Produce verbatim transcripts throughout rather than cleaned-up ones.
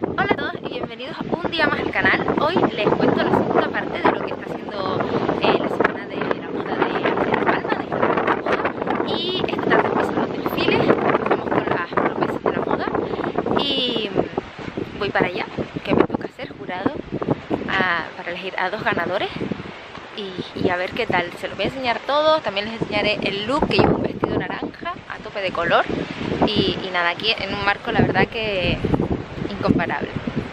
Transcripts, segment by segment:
Hola a todos y bienvenidos un día más al canal. Hoy les cuento la segunda parte de lo que está haciendo eh, la semana de la moda de, de La Palma, de la moda. Y esta tarde empiezan los desfiles, empezamos con las promesas de la moda y voy para allá, que me toca ser jurado a, para elegir a dos ganadores y, y a ver qué tal. Se los voy a enseñar todo, también les enseñaré el look, que llevo un vestido naranja a tope de color y, y nada, aquí en un marco la verdad que incomparable.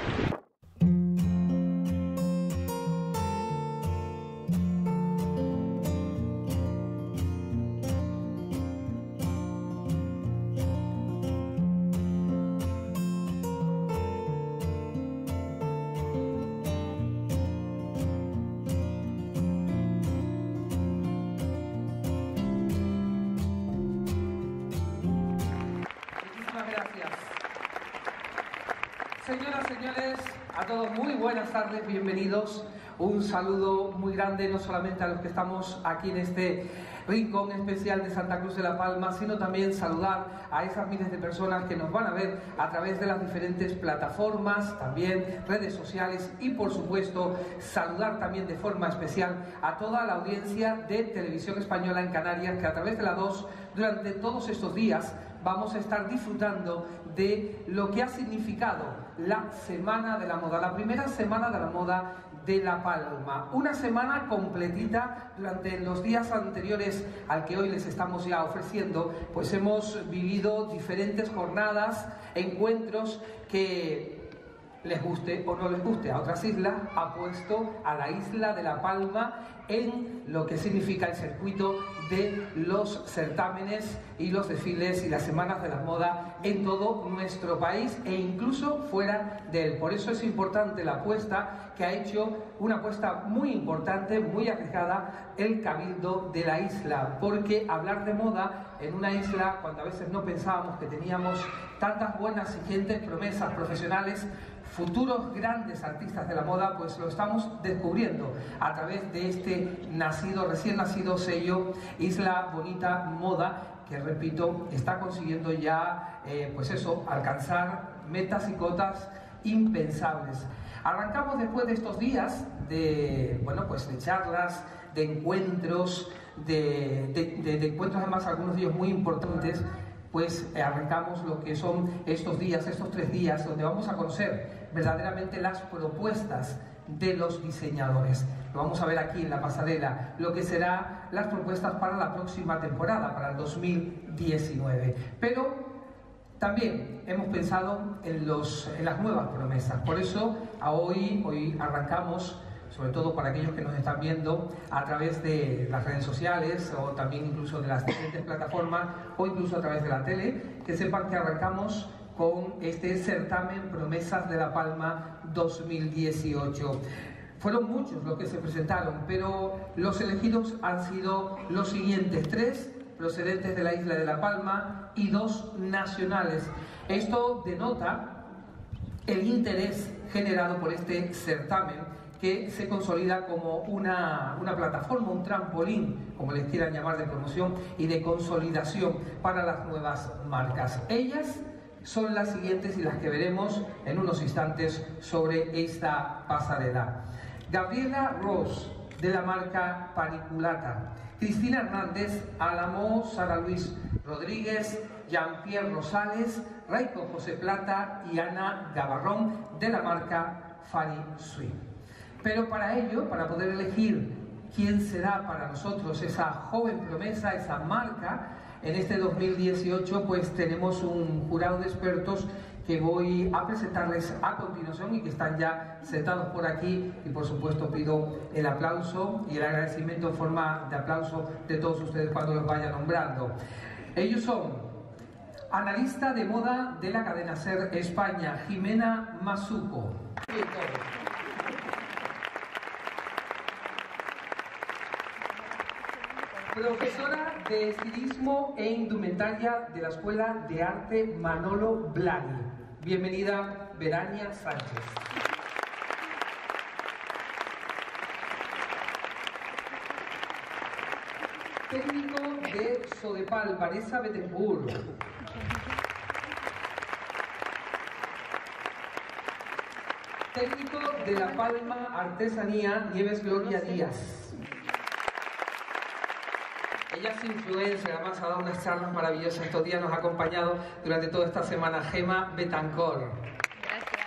Señoras, señores, a todos muy buenas tardes, bienvenidos. Un saludo muy grande no solamente a los que estamos aquí en este rincón especial de Santa Cruz de La Palma, sino también saludar a esas miles de personas que nos van a ver a través de las diferentes plataformas, también redes sociales y por supuesto saludar también de forma especial a toda la audiencia de Televisión Española en Canarias, que a través de la dos durante todos estos días vamos a estar disfrutando de lo que ha significado la Semana de la Moda, la primera Semana de la Moda de La Palma. Una semana completita. Durante los días anteriores al que hoy les estamos ya ofreciendo, pues hemos vivido diferentes jornadas, encuentros que, les guste o no les guste a otras islas, ha puesto a la isla de La Palma en lo que significa el circuito de los certámenes y los desfiles y las semanas de la moda en todo nuestro país e incluso fuera de él. Por eso es importante la apuesta que ha hecho, una apuesta muy importante, muy arriesgada, el Cabildo de la isla, porque hablar de moda en una isla, cuando a veces no pensábamos que teníamos tantas buenas y siguientes promesas profesionales, futuros grandes artistas de la moda, pues lo estamos descubriendo a través de este nacido, recién nacido sello Isla Bonita Moda, que repito, está consiguiendo ya, eh, pues eso, alcanzar metas y cotas impensables. Arrancamos después de estos días de, bueno, pues de charlas, de encuentros, de, de, de, de encuentros además algunos de ellos muy importantes, pues eh, arrancamos lo que son estos días, estos tres días, donde vamos a conocer verdaderamente las propuestas de los diseñadores. Lo vamos a ver aquí en la pasarela, lo que serán las propuestas para la próxima temporada, para el dos mil diecinueve. Pero también hemos pensado en, los, en las nuevas promesas. Por eso a hoy, hoy arrancamos, sobre todo para aquellos que nos están viendo a través de las redes sociales o también incluso de las diferentes plataformas o incluso a través de la tele, que sepan que arrancamos con este certamen Promesas de La Palma dos mil dieciocho. Fueron muchos los que se presentaron, pero los elegidos han sido los siguientes: tres procedentes de la isla de La Palma y dos nacionales. Esto denota el interés generado por este certamen, que se consolida como una, una plataforma, un trampolín, como les quieran llamar, de promoción y de consolidación para las nuevas marcas. Ellas son las siguientes y las que veremos en unos instantes sobre esta pasarela. Gabriela Ross, de la marca Paniculata. Cristina Hernández, Álamo, Sara Luis Rodríguez, Jean-Pierre Rosales, Raico José Plata y Ana Gavarrón, de la marca Fanny Sweet. Pero para ello, para poder elegir quién será para nosotros esa joven promesa, esa marca, en este dos mil dieciocho, pues tenemos un jurado de expertos que voy a presentarles a continuación y que están ya sentados por aquí, y por supuesto pido el aplauso y el agradecimiento en forma de aplauso de todos ustedes cuando los vaya nombrando. Ellos son analista de moda de la cadena SER España, Jimena Masuco. Profesora de estilismo e indumentaria de la Escuela de Arte Manolo Blani. Bienvenida, Verania Sánchez. Técnico de Sodepal, Vanessa Bettencourt. técnico de La Palma Artesanía, Nieves Gloria Díaz. Ella es influencer, además ha dado unas charlas maravillosas estos días, nos ha acompañado durante toda esta semana. Gema Betancor. Gracias.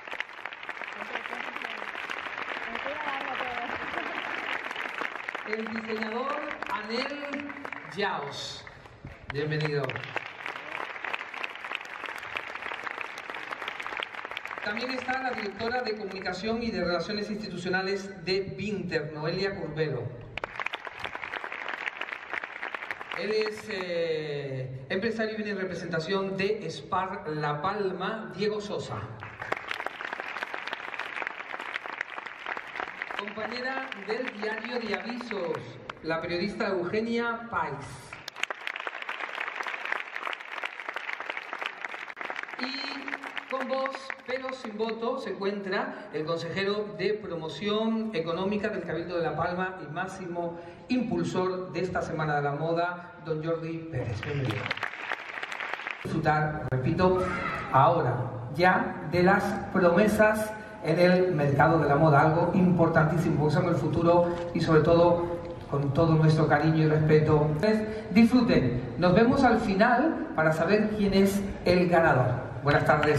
El diseñador Anel Yaos. Bienvenido. También está la directora de Comunicación y de Relaciones Institucionales de Vinter, Noelia Curbelo. Él es eh, empresario y viene en representación de Spar La Palma, Diego Sosa. Compañera del diario de avisos, la periodista Eugenia Pais. Y con voz, pero sin voto, se encuentra el consejero de Promoción Económica del Cabildo de La Palma y máximo impulsor de esta Semana de la Moda, don Jordi Pérez. Bienvenido. Disfrutar, repito, ahora ya de las promesas en el mercado de la moda, algo importantísimo, porque son el futuro y sobre todo con todo nuestro cariño y respeto. Disfruten, nos vemos al final para saber quién es el ganador. Buenas tardes.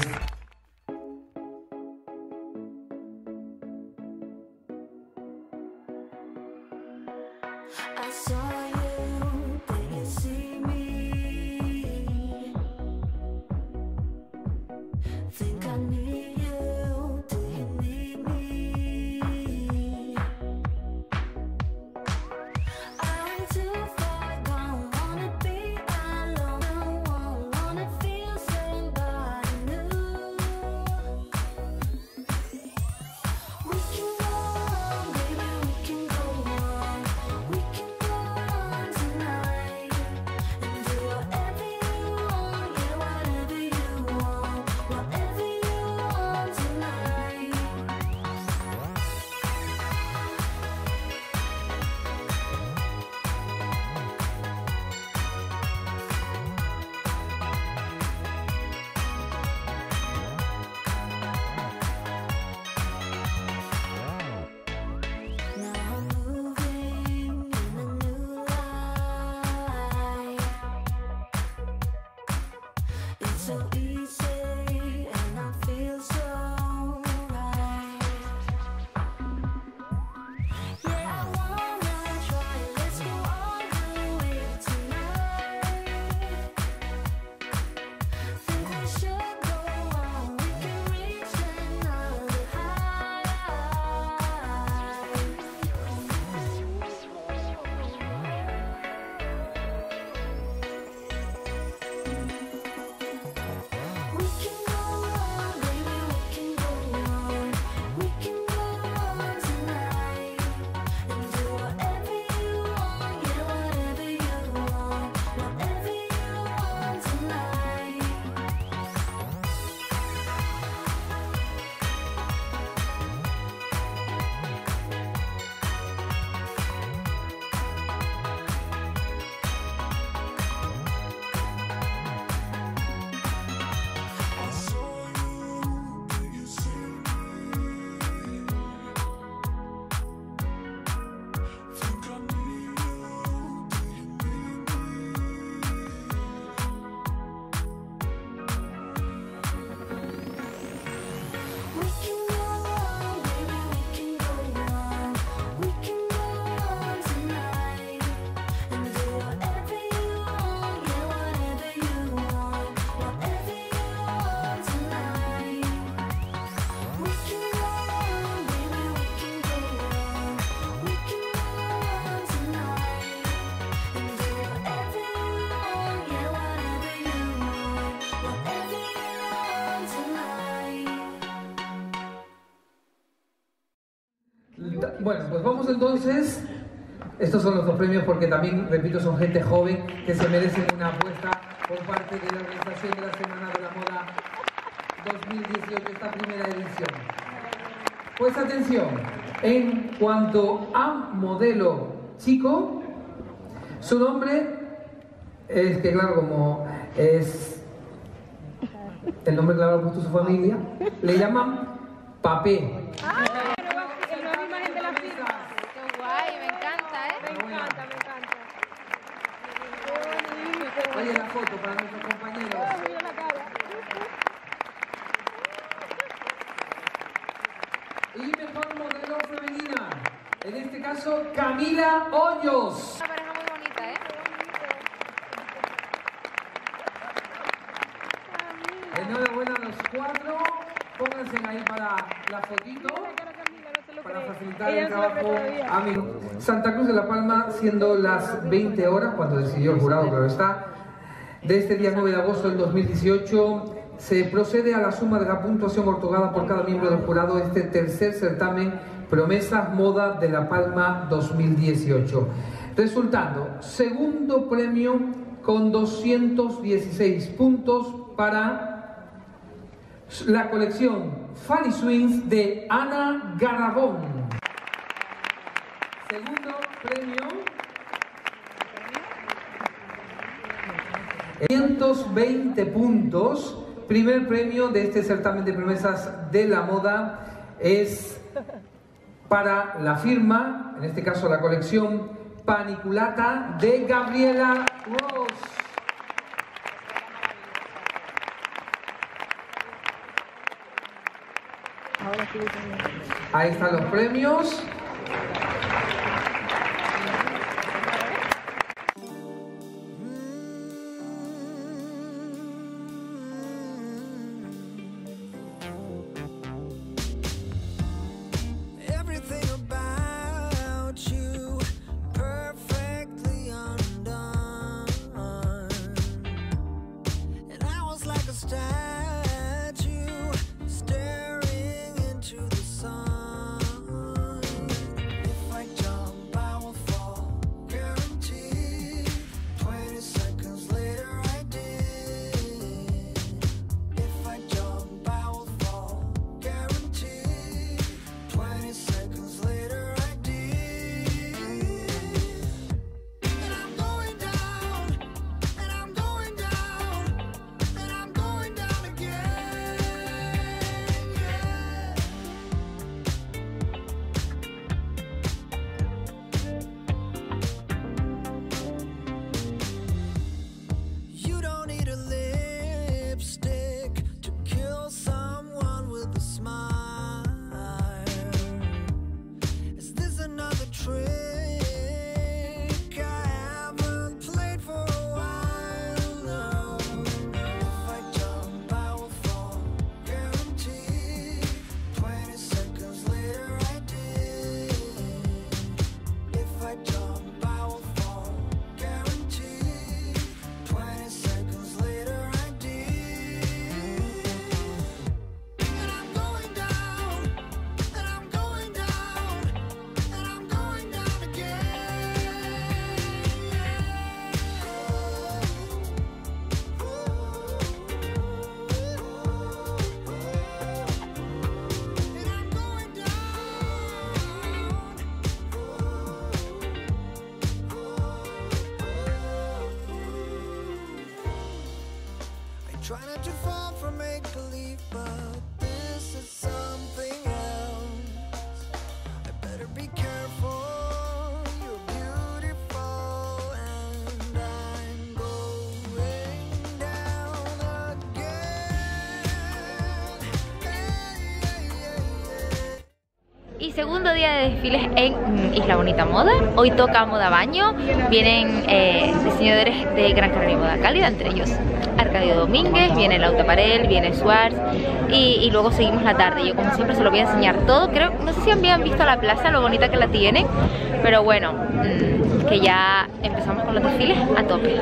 Bueno, pues vamos entonces. Estos son los dos premios porque también, repito, son gente joven que se merecen una apuesta por parte de la organización de la Semana de la Moda dos mil dieciocho, esta primera edición. Pues atención, en cuanto a modelo chico, su nombre es que, claro, como es el nombre que le ha puesto su familia, le llaman papé. ¡Ah! Es una imagen de la firma. Qué guay, me encanta, ¿eh? Me encanta, me encanta. Oye, la foto para nuestros compañeros. Mira la cara. Y mejor modelo femenina. En este caso, Camila Hoyos. Una pareja muy bonita, ¿eh? Enhorabuena a los cuatro. Pónganse ahí para la fotito. Para facilitar el trabajo a mi Santa Cruz de la Palma, siendo las veinte horas, cuando decidió el jurado, claro está, de este día nueve de agosto del dos mil dieciocho, se procede a la suma de la puntuación otorgada por cada miembro del jurado este tercer certamen Promesas Moda de la Palma dos mil dieciocho. Resultando, segundo premio con doscientos dieciséis puntos para la colección Fanny Swings de Ana Garrabón. Segundo premio, quinientos veinte puntos. Primer premio de este certamen de promesas de la moda es para la firma, en este caso la colección Paniculata de Gabriela Ross. Ahí están los premios. Try not to fall from make-believe, but this is something else. I better be careful, you're beautiful, and I'm going down again. Hey, hey, hey, hey. Y segundo día de desfiles en Isla Bonita Moda. Hoy toca moda baño. Vienen eh, diseñadores de Gran Canaria y Moda Cálida, entre ellos Arcadio Domínguez, viene Lauta Parel, viene Suárez y, y luego seguimos la tarde. Yo como siempre se lo voy a enseñar todo. Creo, no sé si habían visto la plaza, lo bonita que la tiene, pero bueno, mmm, que ya empezamos con los desfiles a tope.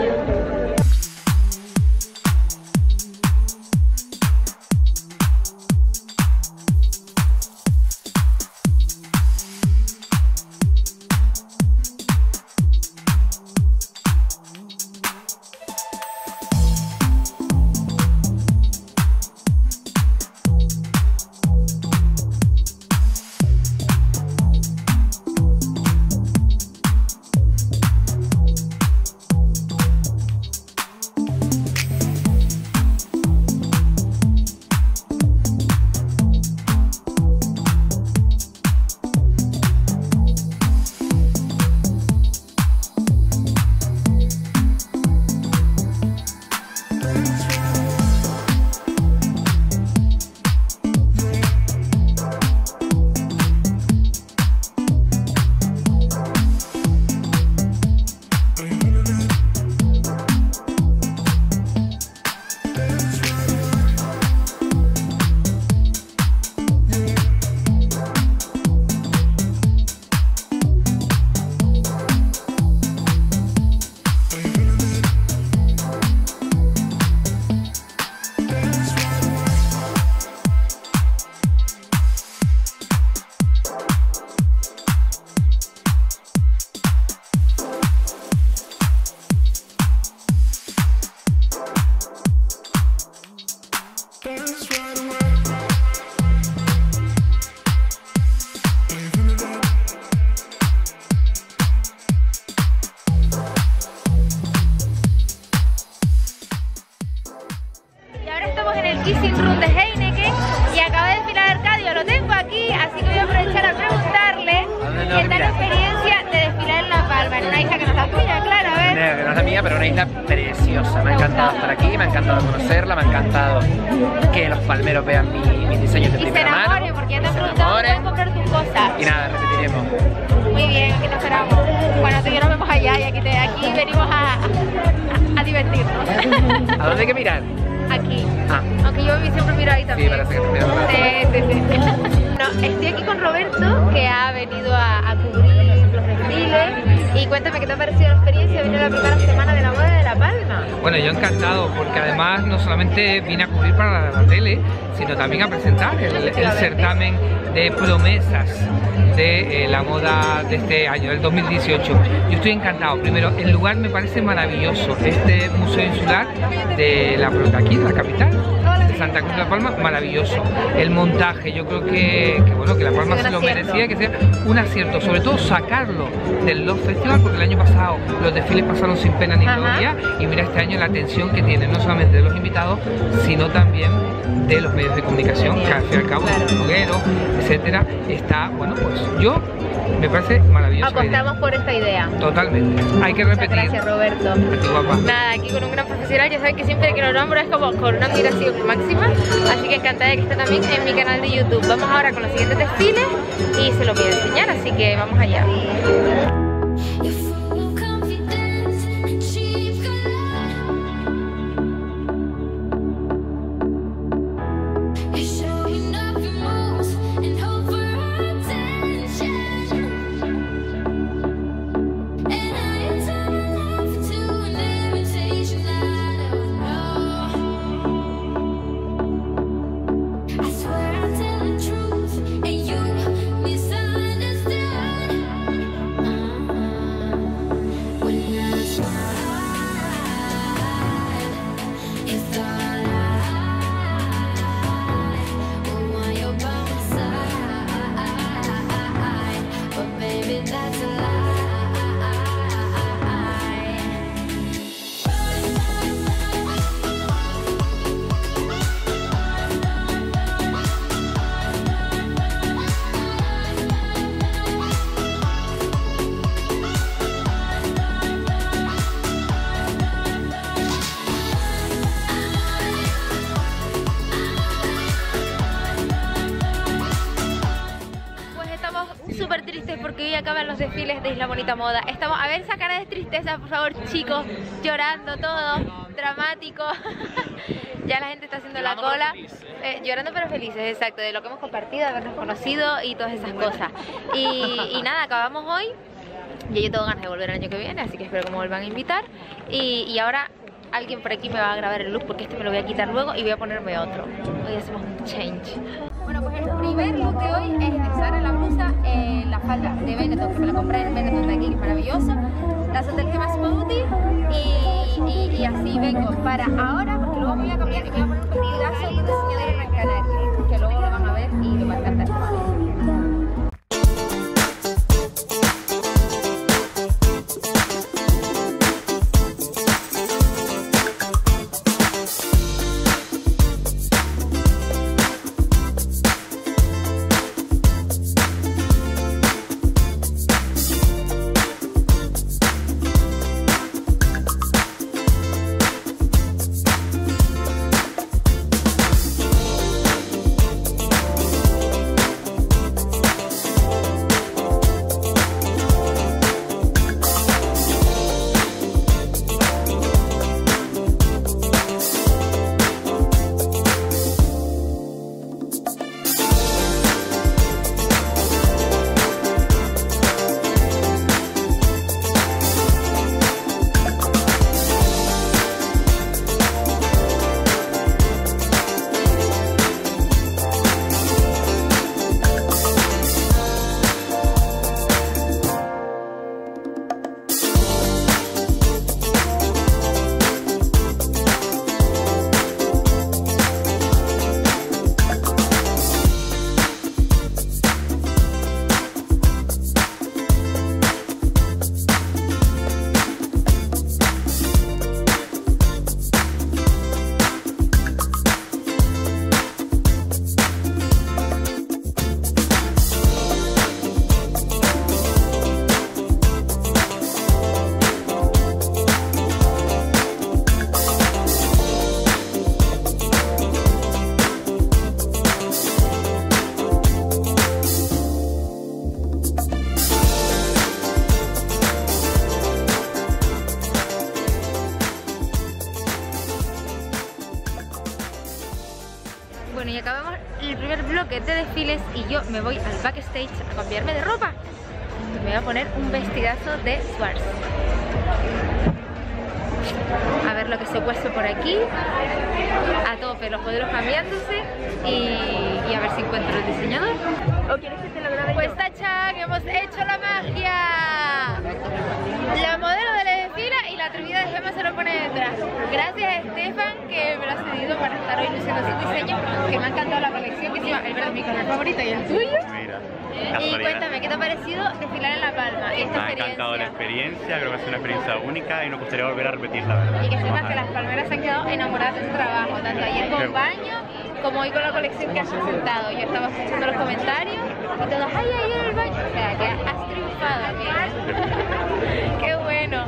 tengo ¿Qué que tal la mirar. experiencia de desfilar en La Palma? En una isla que no es la tuya, claro, a ver. No, que no es la mía, pero una isla preciosa. Me ha encantado estar aquí, me ha encantado conocerla, me ha encantado que los palmeros vean mi- mis diseños de Y se primera mano. enamoren, porque ya te han se preguntado dónde enamoren. puedes comprar tus cosas. Y nada, repetiremos. Muy bien, aquí te esperamos. Bueno, tú y yo nos vemos allá y aquí, te, aquí venimos a, a, a divertirnos. ¿A dónde hay que mirar? Aquí. Ah, Aunque yo siempre miro ahí sí, también. parece que te miro. Sí, sí, sí. No, estoy aquí con Roberto, que ha venido a, a cubrir los desfiles. Y cuéntame qué te ha parecido la experiencia. Vine la primera semana de la moda de La Palma. Bueno, yo encantado, porque además no solamente vine a cubrir para la tele, sino también a presentar el, el certamen de promesas de eh, la moda de este año, del dos mil dieciocho. Yo estoy encantado. Primero, el lugar me parece maravilloso. Este museo insular de la de aquí, de la capital, de Santa Cruz de La Palma, maravilloso. El montaje, yo creo que, que bueno, que La Palma Sí, un se lo acierto. merecía, que sea un acierto, sobre todo sacarlo del Love Festival, porque el año pasado los desfiles pasaron sin pena ni Ajá. gloria, y mira este año la atención que tiene, no solamente de los invitados, sino también de los medios de comunicación, que al fin y al cabo, Claro. el bloguero, etcétera, está, bueno, pues yo, me parece maravilloso. Apostamos por esta idea. Totalmente, hay que Muchas repetir. gracias, Roberto. A ti, guapa. Nada, aquí con un gran profesional, ya saben que siempre que lo nombro es como con una admiración máxima, así que encantada de que esté también en mi canal de YouTube. Vamos ahora con los siguientes desfiles y se los voy a enseñar, así que vamos allá. You're full of confidence and cheap galore. You're showing off your moves and hope for attention. And I am turning life into an invitation I don't know. I swear I'm telling the truth and you misunderstood. When I smile, it's all I want you by my side, but baby that's a lie. Pues estamos súper tristes porque hoy acaban los desfiles de Isla Bonita Moda. Estamos, a ver esa cara de tristeza, por favor, chicos, llorando todo, dramático. Ya la gente está haciendo la cola, eh, llorando pero felices, exacto, de lo que hemos compartido, de habernos conocido y todas esas cosas. Y, y nada, acabamos hoy. Y yo tengo ganas de volver el año que viene, así que espero que me vuelvan a invitar. Y, y ahora alguien por aquí me va a grabar el look porque este me lo voy a quitar luego y voy a ponerme otro. Hoy hacemos un change. Bueno, pues el primer look de hoy es de Sara, la blusa, eh, la falda de Benetton, que me la compré en Benetton de aquí, que es maravilloso. La del gema smoothie y, y, y así vengo para ahora, porque luego me voy a cambiar y me voy a poner un vestidazo de diseñador en Gran Canaria, que luego lo van a ver y les va a encantar. Bueno, y acabamos el primer bloque de desfiles y yo me voy al backstage a cambiarme de ropa. Me voy a poner un vestidazo de Swartz. A ver lo que se ha puesto por aquí. A tope, los modelos cambiándose y, y a ver si encuentro el diseñador. ¿O quieres que te lo grabe yo? Pues tacha, que hemos hecho la magia. La modelo de la desfila y la atrevida de Gemma se lo pone detrás. Gracias a Estefan, que me lo ha cedido para estar hoy luciendo su diseño, que me ha encantado la colección, que encima es verdad, mi color favorito y el tuyo. Mira, Y casualidad. cuéntame, ¿qué te ha parecido desfilar en La Palma? Esta Me ha encantado la experiencia. experiencia, creo que es una experiencia única y nos gustaría volver a repetirla, ¿verdad? Y que sepas Vamos a que ver. las palmeras se han quedado enamoradas de tu trabajo, tanto ayer Qué con bueno. baño como hoy con la colección que has presentado. Yo estaba escuchando los comentarios y todos, ¡ay, ay, en el baño! O sea, que has triunfado, amiga. ¡Qué bueno!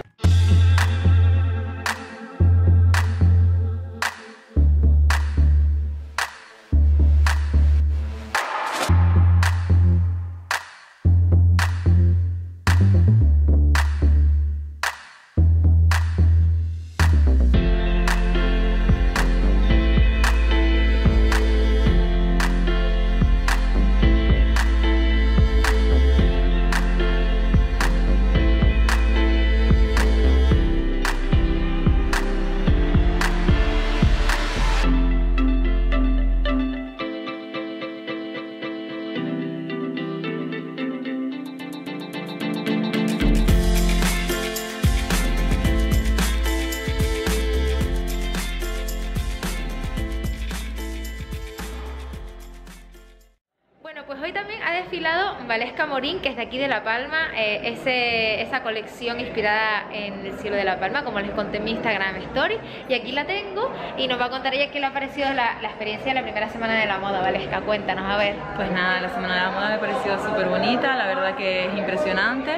Bueno, pues hoy también ha desfilado Valesca Morín, que es de aquí de La Palma, eh, ese, esa colección inspirada en el cielo de La Palma, como les conté en mi Instagram Story, y aquí la tengo y nos va a contar ella qué le ha parecido la, la experiencia de la primera semana de la moda. Valesca, cuéntanos, a ver. Pues nada, la Semana de la Moda me pareció súper bonita, la verdad que es impresionante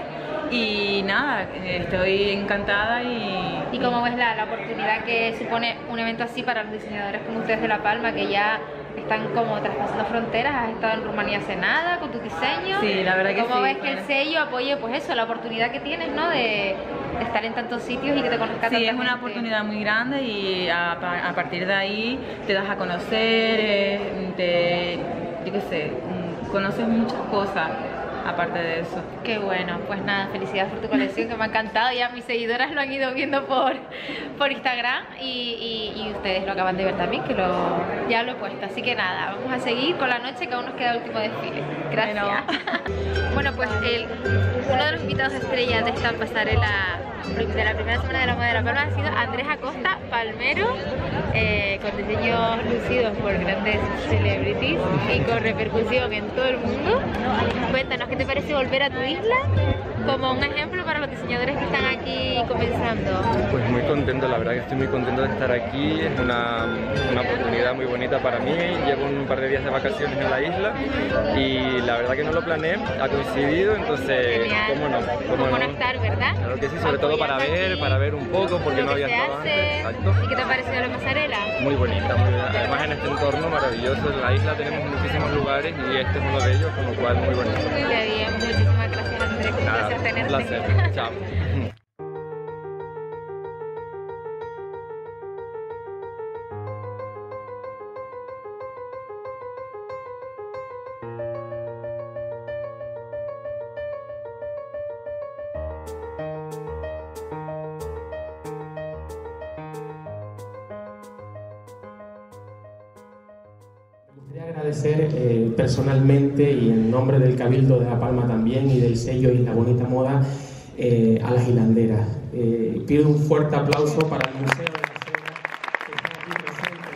y nada, estoy encantada y... ¿Y cómo ves la, la oportunidad que supone un evento así para los diseñadores como ustedes de La Palma, que ya están como traspasando fronteras? Has estado en Rumanía hace nada con tu diseño. Sí, la verdad que ¿Cómo sí, ves que el bueno. sello apoye pues eso, la oportunidad que tienes, ¿no? De, de estar en tantos sitios y que te conozca Sí, tanta es una gente? oportunidad muy grande y a, pa- a partir de ahí te das a conocer, eh, te, yo qué sé, mm, conoces muchas cosas aparte de eso. Qué bueno, pues nada, felicidades por tu colección que me ha encantado. Ya mis seguidoras lo han ido viendo por, por Instagram y, y, y ustedes lo acaban de ver también, que lo, ya lo he puesto. Así que nada, vamos a seguir con la noche, que aún nos queda el último desfile. Gracias. Bueno, pues el, uno de los invitados estrellas de esta pasarela de la primera semana de la moda de La Palma ha sido Andrés Acosta, palmero, eh, con diseños lucidos por grandes celebrities y con repercusión en todo el mundo. Cuéntanos, ¿qué te parece volver a tu isla como un ejemplo para los diseñadores que están aquí comenzando? Pues muy contento, la verdad que estoy muy contento de estar aquí, es una, una oportunidad muy bonita para mí, llevo un par de días de vacaciones en la isla y la verdad que no lo planeé, ha coincidido, entonces Genial. cómo no, cómo ¿Cómo no no. estar, verdad? Claro que sí, sobre todo para Apoyando ver, aquí para ver un poco, porque lo no que había se estado hace. antes, exacto. ¿Y qué te ha parecido la pasarela? Muy bonita, muy bonita. Además en este entorno maravilloso, en la isla tenemos muchísimos lugares y este es uno de ellos, con lo cual muy bonito. Qué bien, muchísimas gracias, Andrés, un Nada, placer un tenerte. placer, chao. Me gustaría agradecer eh, personalmente y en nombre del Cabildo de La Palma también y del sello Isla Bonita Moda eh, a las hilanderas. Eh, pido un fuerte aplauso para el Museo de la Seda que está aquí presente.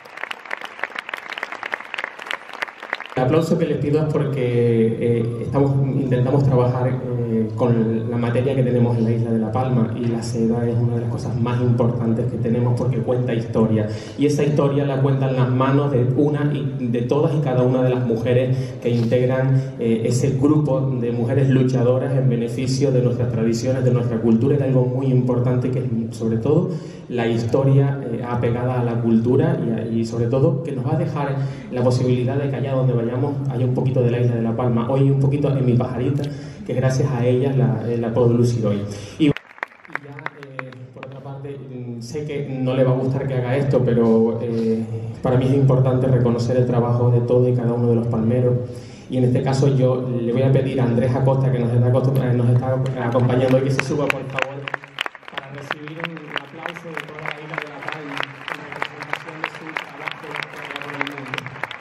El aplauso que les pido es porque eh, estamos, intentamos trabajar eh, con la materia que tenemos en la isla de La Palma y la seda es una de las cosas más importantes que tenemos porque cuenta historia y esa historia la cuentan las manos de una y de todas y cada una de las mujeres que integran eh, ese grupo de mujeres luchadoras en beneficio de nuestras tradiciones, de nuestra cultura y de algo muy importante que es sobre todo la historia eh, apegada a la cultura y, a- y sobre todo que nos va a dejar la posibilidad de que allá donde vayamos haya un poquito de la isla de La Palma. Hoy un poquito en mi pajarita, que gracias a ellas la, eh, la puedo lucir hoy. Y, y ya, eh, por otra parte, mm, sé que no no le va a gustar que haga esto, pero eh, para mí es importante reconocer el trabajo de todos y cada uno de los palmeros. Y en este caso yo le voy a pedir a Andrés Acosta, que nos está, nos está acompañando hoy, que se suba, por favor, para recibir un aplauso de toda la isla de La Palma en representación de su trabajo con el mundo.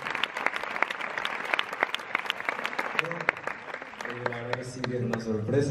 La verdad que sí que es una sorpresa.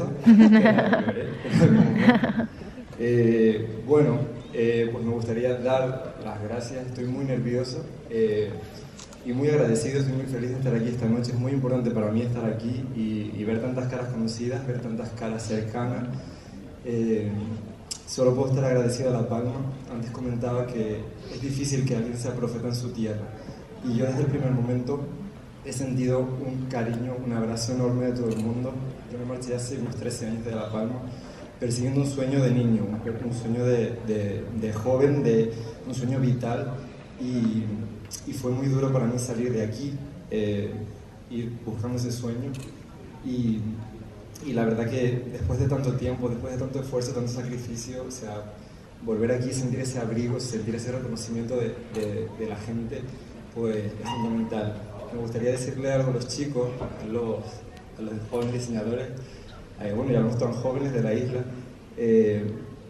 eh, bueno, eh, pues me gustaría dar las gracias, estoy muy nervioso. Eh, Y muy agradecido, estoy muy feliz de estar aquí esta noche. Es muy importante para mí estar aquí y, y ver tantas caras conocidas, ver tantas caras cercanas. Eh, solo puedo estar agradecido a La Palma. Antes comentaba que es difícil que alguien sea profeta en su tierra. Y yo desde el primer momento he sentido un cariño, un abrazo enorme de todo el mundo. Yo me marché hace unos trece años de La Palma, persiguiendo un sueño de niño, un sueño de, de, de joven, de, un sueño vital. Y, y fue muy duro para mí salir de aquí, eh, ir buscando ese sueño. Y, y la verdad que después de tanto tiempo, después de tanto esfuerzo, tanto sacrificio, o sea, volver aquí, sentir ese abrigo, sentir ese reconocimiento de, de, de la gente, pues es fundamental. Me gustaría decirle algo a los chicos, a los, a los jóvenes diseñadores, eh, bueno, ya no tan jóvenes de la isla, eh,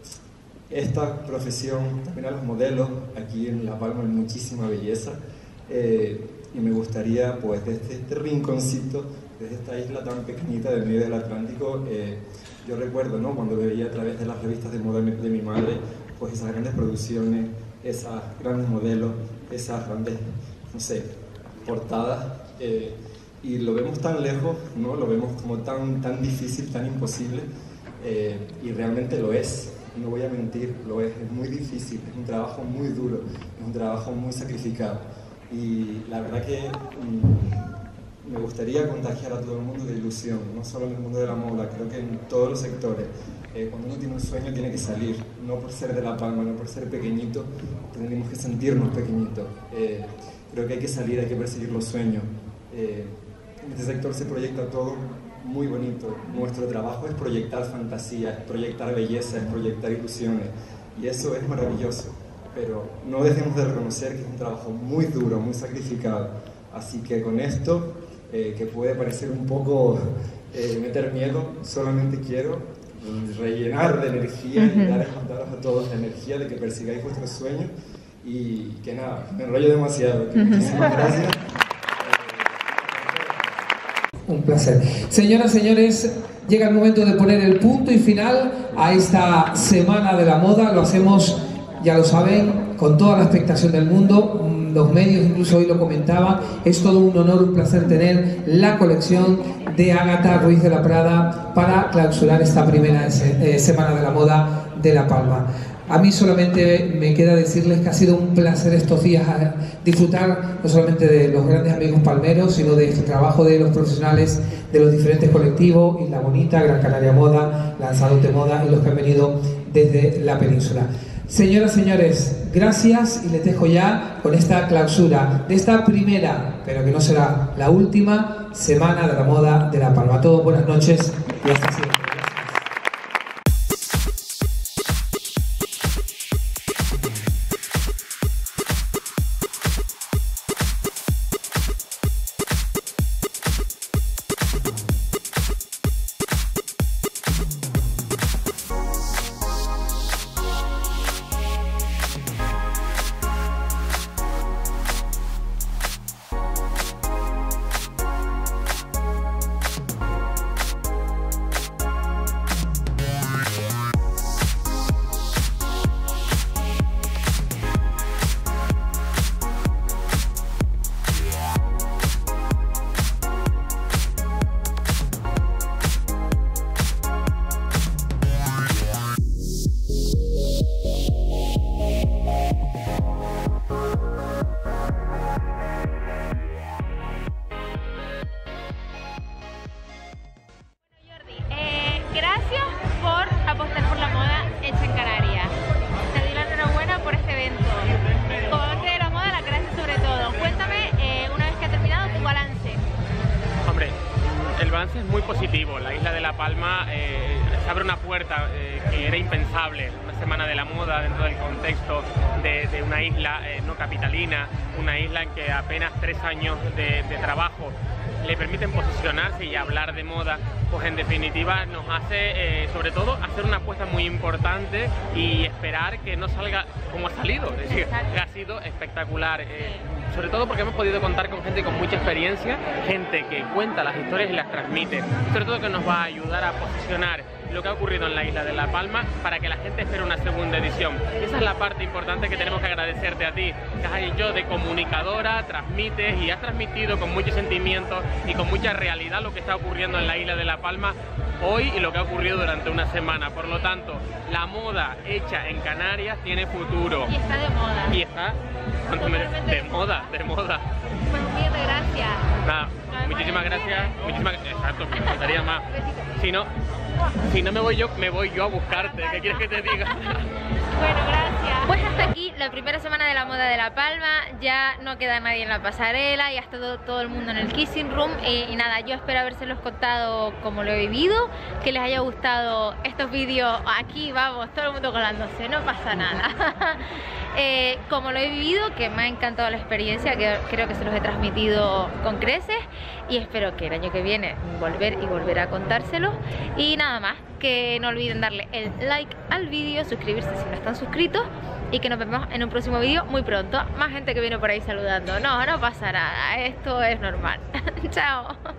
esta profesión, también a los modelos, aquí en La Palma hay muchísima belleza, eh, y me gustaría, pues, desde este rinconcito, desde esta isla tan pequeñita del medio del Atlántico, eh, yo recuerdo, ¿no?, cuando veía a través de las revistas de moda de mi madre, pues esas grandes producciones, esos grandes modelos, esas grandes, no sé, portadas, eh, y lo vemos tan lejos, ¿no?, lo vemos como tan, tan difícil, tan imposible, eh, y realmente lo es. No voy a mentir, lo es, es muy difícil, es un trabajo muy duro, es un trabajo muy sacrificado. Y la verdad que mmm, me gustaría contagiar a todo el mundo de ilusión, no solo en el mundo de la moda, creo que en todos los sectores. Eh, cuando uno tiene un sueño tiene que salir, no por ser de La Palma, no por ser pequeñito, tenemos que sentirnos pequeñitos. Eh, creo que hay que salir, hay que perseguir los sueños. Eh, en este sector se proyecta todo muy bonito. Nuestro trabajo es proyectar fantasía, es proyectar belleza, es proyectar ilusiones, y eso es maravilloso, pero no dejemos de reconocer que es un trabajo muy duro, muy sacrificado. Así que con esto, eh, que puede parecer un poco eh, meter miedo, solamente quiero rellenar de energía y daros a todos la energía de que persigáis vuestros sueños, y que nada, me enrollo demasiado, que muchísimas gracias. Un placer. Señoras y señores, llega el momento de poner el punto y final a esta Semana de la Moda. Lo hacemos, ya lo saben, con toda la expectación del mundo. Los medios incluso hoy lo comentaban. Es todo un honor, un placer tener la colección de Ágata Ruiz de la Prada para clausurar esta primera eh, Semana de la Moda de La Palma. A mí solamente me queda decirles que ha sido un placer estos días disfrutar no solamente de los grandes amigos palmeros, sino de este trabajo de los profesionales de los diferentes colectivos, Isla Bonita, Gran Canaria Moda, Lanzarote Moda y los que han venido desde la península. Señoras y señores, gracias, y les dejo ya con esta clausura de esta primera, pero que no será la última, Semana de la Moda de La Palma. A todos buenas noches y hasta siempre. El balance es muy positivo. La isla de La Palma eh, se abre una puerta eh, que era impensable, una semana de la moda dentro del contexto de, de una isla eh, no capitalina, una isla en que apenas tres años de, de trabajo le permiten posicionarse y hablar de moda, pues en definitiva nos hace, eh, sobre todo, hacer una apuesta muy importante y esperar que no salga como ha salido, es decir, que ha sido espectacular, eh, sobre todo porque hemos podido contar con gente con mucha experiencia, gente que cuenta las historias y las transmite, y sobre todo que nos va a ayudar a posicionar lo que ha ocurrido en la isla de La Palma para que la gente espere una segunda edición. Esa es la parte importante que tenemos que agradecerte a ti, que has hecho de comunicadora, transmites y has transmitido con mucho sentimiento y con mucha realidad lo que está ocurriendo en la isla de La Palma hoy y lo que ha ocurrido durante una semana. Por lo tanto, la moda hecha en Canarias tiene futuro. Y está de moda. Y está de moda, de moda. Pues un millón de gracias. Nada, muchísimas gracias. Muchísimas, exacto, me gustaría más. Si no, si no me voy yo, me voy yo a buscarte. ¿Qué quieres que te diga? Bueno, gracias. Pues hasta aquí la primera semana de la moda de La Palma. Ya no queda nadie en la pasarela, ya está todo, todo el mundo en el kissing room. Y, y nada, yo espero habérselos contado como lo he vivido, que les haya gustado estos vídeos. Aquí vamos, todo el mundo colándose, no pasa nada. eh, como lo he vivido, que me ha encantado la experiencia, que creo que se los he transmitido con creces. Y espero que el año que viene volver y volver a contárselos. Y nada más, que no olviden darle el like al vídeo, suscribirse si no están suscritos y que nos vemos en un próximo vídeo muy pronto. Más gente que viene por ahí saludando. No, no pasa nada, esto es normal. Chao.